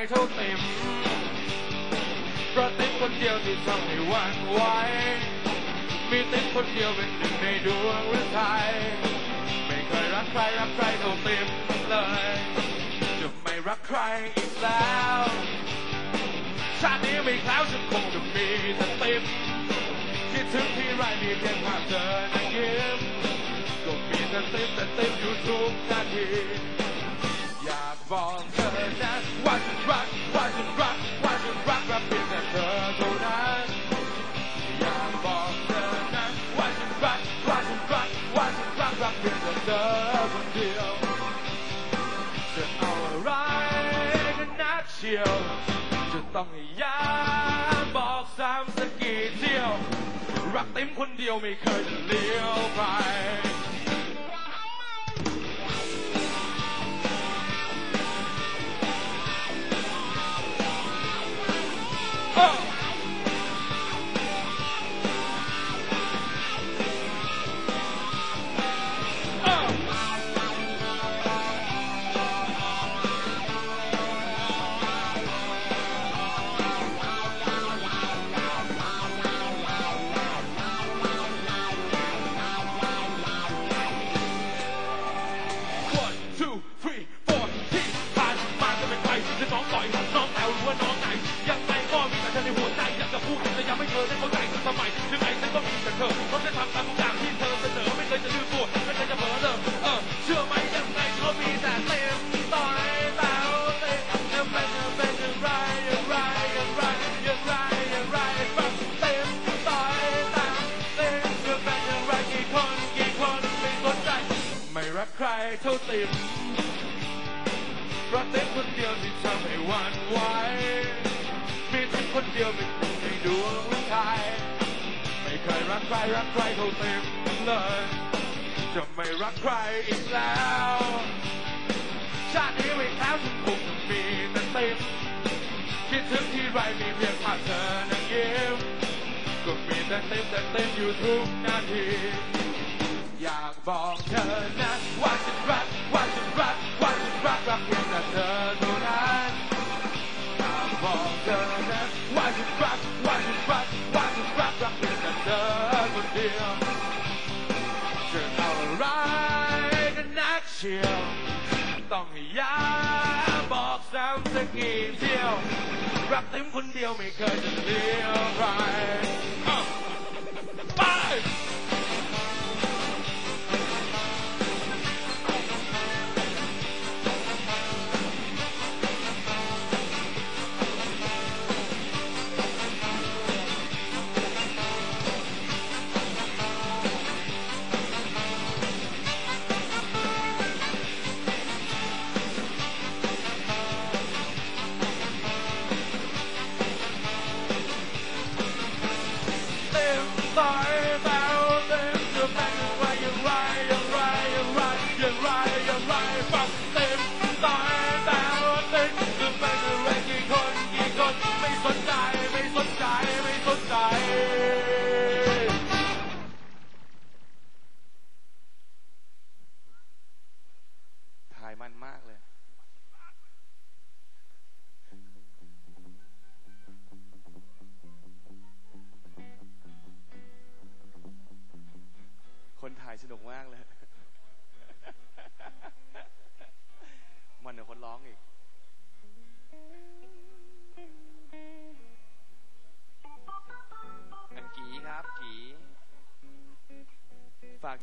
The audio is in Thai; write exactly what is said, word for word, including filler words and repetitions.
เท่าเต็มเพราะติ๊กคนเดียวที่ทำให้หวั่นไหวมีติ๊กคนเดียวเป็นหนึ่งในดวงฤทัยไม่เคยรักใครรักใครเท่าเต็มเลยจะไม่รักใครอีกแล้วชาตินี้ไม่แคล้วฉันคงจะมีแต่ติ๊กคิดถึงที่ไรมีเพียงภาพเธอนั่งยิ้มก็มีแต่ติ๊กแต่ติ๊กอยู่ทุกนาทีอยากบอกเธอนะว่าฉันรักว่าฉันรักว่าฉันรักรักเพียงแต่เธอเท่านั้นอยากบอกเธอนะว่าฉันรักว่าฉันรักว่าฉันรักรักเพียงแต่เธอคนเดียวจะเอาอะไรกันนักเชียวจะต้องย้ำบอกซ้ำสักกี่เที่ยวรักเต็มคนเดียวไม่เคยจะเลี้ยวไปใครเท่าติ่มเพราะเต็มคนเดียวที่ทำให้หวั่นไหวมีเต็มคนเดียวเป็นหนึ่งในดวงฤทัยไม่เคยรักใครรักใครเท่าเต็มเลยจะไม่รักใครอีกแล้วชาตินี้ไม่แล้วฉันคงจะมีแต่เต็มคิดถึงที่ไรมีเพียงภาพเธอนั่งยิ้มก็มีแต่เต็มแต่เต็มอยู่ทุกนาทีอยากบอกเธอนะว่าฉันรักว่าฉันรักว่าฉันรักรักเพียงแต่เธอเท่านั้นอยากบอกเธอนะว่าฉันรักว่าฉันรักว่าฉันรักรักเพียงแต่เธอคนเดียวจะเอาอะไรกันนักเชียวต้องย้ำบอกซ้ำสักกี่เที่ยวรักเต็มคนเดียวไม่เคยจะเลี้ยวใครไปถ่ายมันมากเลย